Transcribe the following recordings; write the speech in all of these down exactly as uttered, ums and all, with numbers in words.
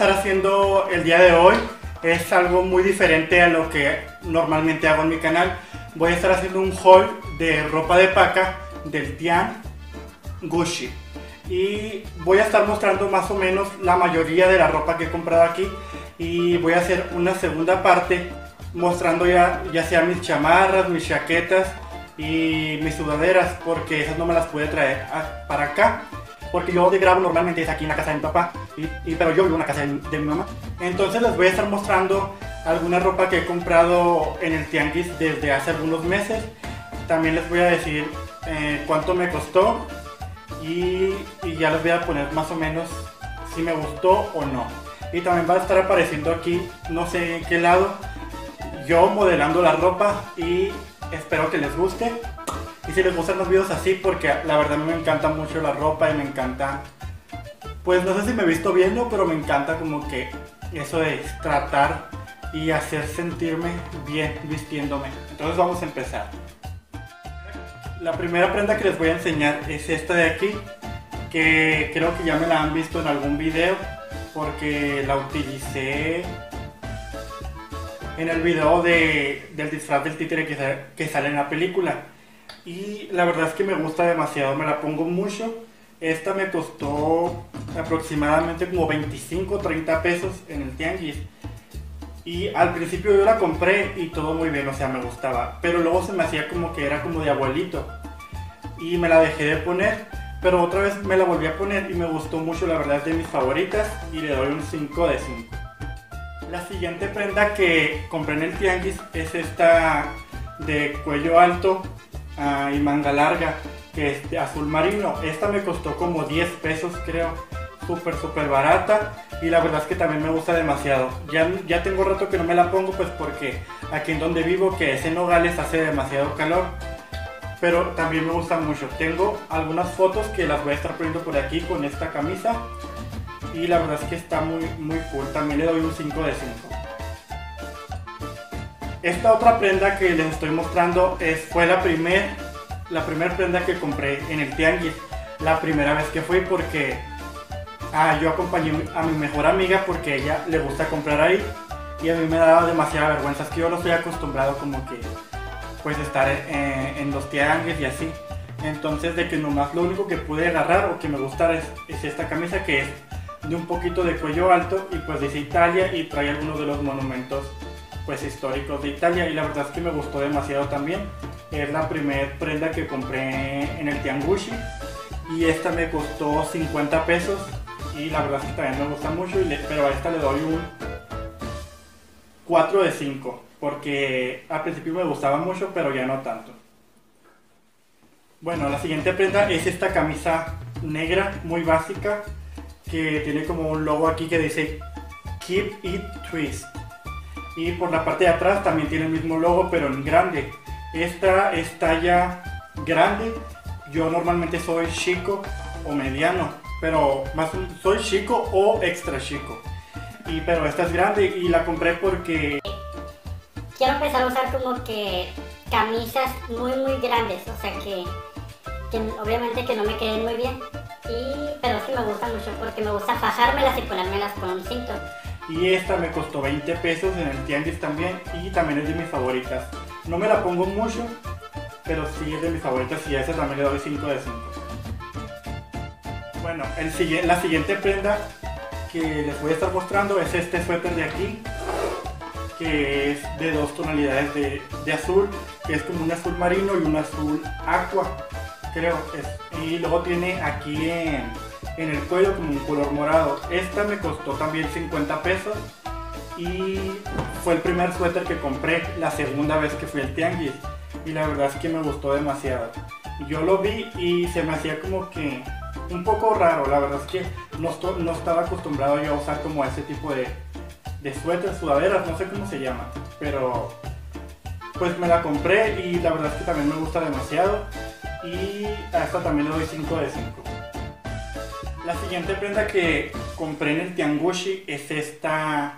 estar haciendo el día de hoy es algo muy diferente a lo que normalmente hago en mi canal. Voy a estar haciendo un haul de ropa de paca del Tian Gucci. Y voy a estar mostrando más o menos la mayoría de la ropa que he comprado aquí. Y voy a hacer una segunda parte mostrando ya, ya sea mis chamarras, mis chaquetas y mis sudaderas, porque esas no me las pude traer a, para acá. Porque yo donde grabo normalmente es aquí en la casa de mi papá, y, y, pero yo vivo en la casa de, de mi mamá. Entonces les voy a estar mostrando alguna ropa que he comprado en el tianguis desde hace algunos meses. También les voy a decir eh, cuánto me costó y, y ya les voy a poner más o menos si me gustó o no. Y también va a estar apareciendo aquí, no sé en qué lado, yo modelando la ropa, y espero que les guste. Y si les gustan los videos así, porque la verdad a mí me encanta mucho la ropa y me encanta, pues no sé si me he visto bien, ¿no? Pero me encanta como que eso de tratar y hacer sentirme bien vistiéndome. Entonces vamos a empezar. La primera prenda que les voy a enseñar es esta de aquí, que creo que ya me la han visto en algún video, porque la utilicé en el video de, del disfraz del títere que, que sale en la película. Y la verdad es que me gusta demasiado, me la pongo mucho. Esta me costó aproximadamente como veinticinco, treinta pesos en el tianguis. Y al principio yo la compré y todo muy bien, o sea, me gustaba. Pero luego se me hacía como que era como de abuelito. Y me la dejé de poner, pero otra vez me la volví a poner y me gustó mucho, la verdad es de mis favoritas. Y le doy un cinco de cinco. La siguiente prenda que compré en el tianguis es esta de cuello alto Uh, y manga larga, que es de azul marino. Esta me costó como diez pesos creo, súper súper barata, y la verdad es que también me gusta demasiado. Ya, ya tengo rato que no me la pongo, pues porque aquí en donde vivo, que es en Nogales, hace demasiado calor, pero también me gusta mucho. Tengo algunas fotos que las voy a estar poniendo por aquí con esta camisa, y la verdad es que está muy muy cool. También le doy un cinco de cinco. Esta otra prenda que les estoy mostrando es, fue la primer, la primer prenda que compré en el tianguis. La primera vez que fui, porque ah, yo acompañé a mi mejor amiga porque a ella le gusta comprar ahí. Y a mí me daba demasiada vergüenza, es que yo no estoy acostumbrado como que pues estar en, en los tianguis y así. Entonces de que nomás lo único que pude agarrar o que me gustara es, es esta camisa, que es de un poquito de cuello alto y pues dice Italia y trae algunos de los monumentos pues históricos de Italia, y la verdad es que me gustó demasiado también. Es la primera prenda que compré en el Tian Gucci, y esta me costó cincuenta pesos, y la verdad es que también me gusta mucho, y le, pero a esta le doy un cuatro de cinco, porque al principio me gustaba mucho, pero ya no tanto. Bueno, la siguiente prenda es esta camisa negra muy básica, que tiene como un logo aquí que dice Keep It Twist. Y por la parte de atrás también tiene el mismo logo, pero en grande. Esta es talla grande. Yo normalmente soy chico o mediano, pero más soy chico o extra chico. Y, pero esta es grande y la compré porque quiero empezar a usar como que camisas muy muy grandes, o sea que, que obviamente que no me queden muy bien. Y, pero sí me gusta mucho porque me gusta fajármelas y ponérmelas con un cinto. Y esta me costó veinte pesos en el tianguis también, y también es de mis favoritas. No me la pongo mucho, pero sí es de mis favoritas, y a esa también le doy cinco de cinco. Bueno, el, la siguiente prenda que les voy a estar mostrando es este suéter de aquí, que es de dos tonalidades de, de azul, que es como un azul marino y un azul aqua, creo. Es, y luego tiene aquí en... en el cuello como un color morado. Esta me costó también cincuenta pesos, y fue el primer suéter que compré la segunda vez que fui al tianguis, y la verdad es que me gustó demasiado. Yo lo vi y se me hacía como que un poco raro, la verdad es que no, no estaba acostumbrado yo a usar como ese tipo de, de suéter, sudaderas, no sé cómo se llama, pero pues me la compré y la verdad es que también me gusta demasiado, y a esta también le doy cinco de cinco. La siguiente prenda que compré en el Tian Gucci es esta,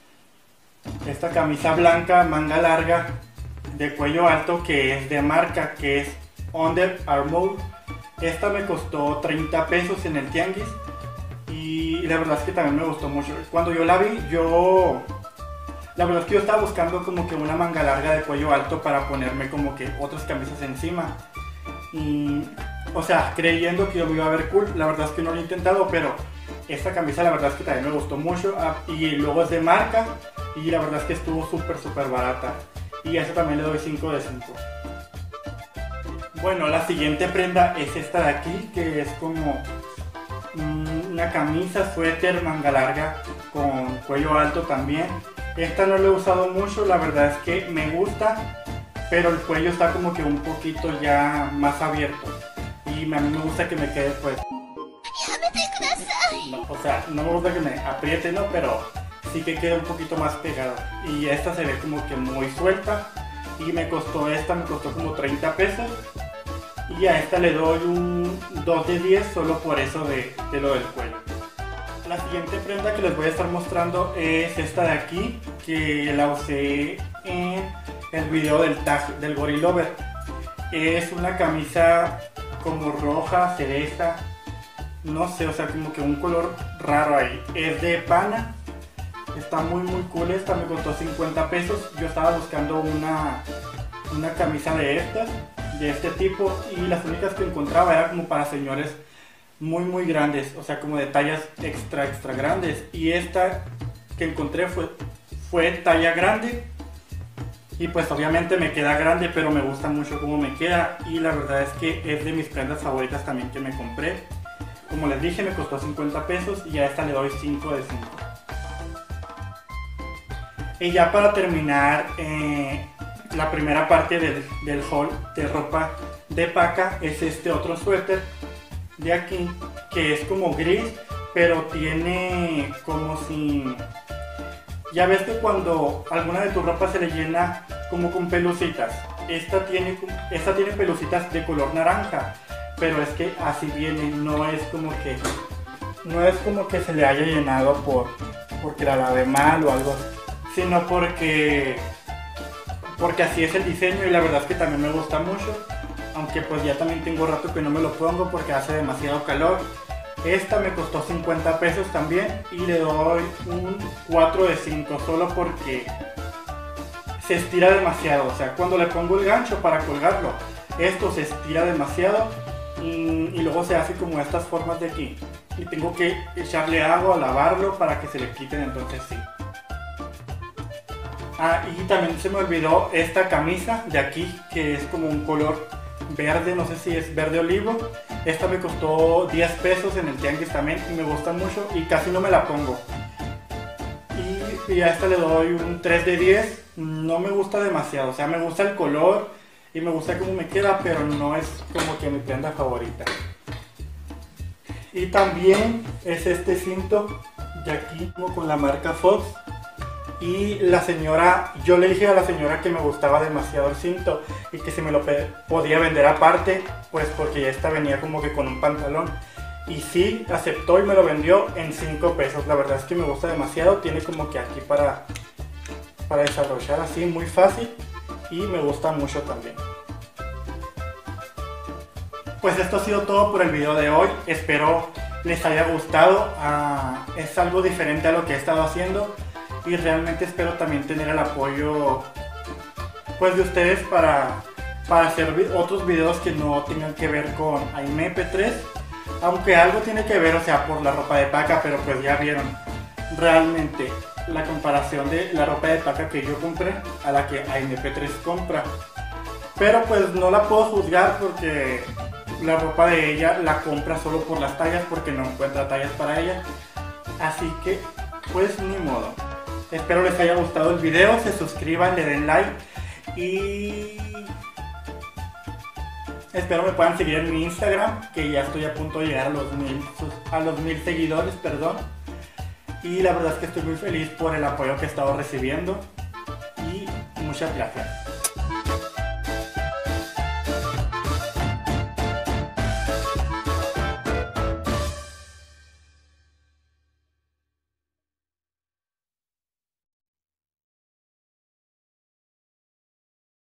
esta camisa blanca, manga larga, de cuello alto, que es de marca, que es Under Armour. Esta me costó treinta pesos en el tianguis, y la verdad es que también me gustó mucho. Cuando yo la vi, yo... La verdad es que yo estaba buscando como que una manga larga de cuello alto para ponerme como que otras camisas encima. Y, o sea, creyendo que yo me iba a ver cool. La verdad es que no lo he intentado, pero esta camisa la verdad es que también me gustó mucho. Y luego es de marca y la verdad es que estuvo súper súper barata. Y a eso también le doy cinco de cinco. Bueno, la siguiente prenda es esta de aquí, que es como una camisa, suéter, manga larga con cuello alto también. Esta no la he usado mucho, la verdad es que me gusta, pero el cuello está como que un poquito ya más abierto. Y a mí me gusta que me quede pues... No, o sea, no me gusta que me apriete, ¿no? Pero sí que quede un poquito más pegado. Y esta se ve como que muy suelta. Y me costó esta, me costó como treinta pesos. Y a esta le doy un dos de diez solo por eso de, de lo del cuello. La siguiente prenda que les voy a estar mostrando es esta de aquí, que la usé en el video del tag del Gorilover. Es una camisa como roja, cereza, no sé, o sea, como que un color raro ahí. Es de pana, está muy muy cool. Esta me costó cincuenta pesos. Yo estaba buscando una, una camisa de estas, de este tipo, y las únicas que encontraba eran como para señores muy muy grandes, o sea, como de tallas extra extra grandes. Y esta que encontré fue, fue talla grande, y pues obviamente me queda grande, pero me gusta mucho cómo me queda, y la verdad es que es de mis prendas favoritas también que me compré. Como les dije, me costó cincuenta pesos y a esta le doy cinco de cinco. Y ya para terminar eh, la primera parte del, del haul de ropa de paca, es este otro suéter de aquí, que es como gris, pero tiene como si... Ya ves que cuando alguna de tu ropa se le llena como con pelucitas, esta tiene, esta tiene pelucitas de color naranja, pero es que así viene, no es como que no es como que se le haya llenado por porque la lavé mal o algo, sino porque porque así es el diseño, y la verdad es que también me gusta mucho. Aunque pues ya también tengo rato que no me lo pongo porque hace demasiado calor. Esta me costó cincuenta pesos también y le doy un cuatro de cinco solo porque se estira demasiado. O sea, cuando le pongo el gancho para colgarlo, esto se estira demasiado y, y luego se hace como estas formas de aquí. Y tengo que echarle agua, lavarlo para que se le quiten, entonces sí. Ah, y también se me olvidó esta camisa de aquí, que es como un color verde, no sé si es verde olivo. Esta me costó diez pesos en el tianguis también y me gusta mucho y casi no me la pongo. Y, y a esta le doy un tres de diez. No me gusta demasiado, o sea, me gusta el color y me gusta cómo me queda, pero no es como que mi prenda favorita. Y también es este cinto de aquí, como con la marca Fox. Y la señora, yo le dije a la señora que me gustaba demasiado el cinto y que si me lo podía vender aparte, pues porque ya esta venía como que con un pantalón. Y sí, aceptó y me lo vendió en cinco pesos. La verdad es que me gusta demasiado, tiene como que aquí para, para desarrollar así, muy fácil, y me gusta mucho también. Pues esto ha sido todo por el video de hoy, espero les haya gustado. Uh, es algo diferente a lo que he estado haciendo. Y realmente espero también tener el apoyo pues de ustedes para, para hacer otros videos que no tengan que ver con Aime P tres. Aunque algo tiene que ver, o sea, por la ropa de paca, pero pues ya vieron realmente la comparación de la ropa de paca que yo compré a la que Aime P tres compra. Pero pues no la puedo juzgar porque la ropa de ella la compra solo por las tallas, porque no encuentra tallas para ella. Así que pues ni modo. Espero les haya gustado el video, se suscriban, le den like y espero me puedan seguir en mi Instagram, que ya estoy a punto de llegar a los mil, a los mil seguidores, perdón. Y la verdad es que estoy muy feliz por el apoyo que he estado recibiendo y muchas gracias.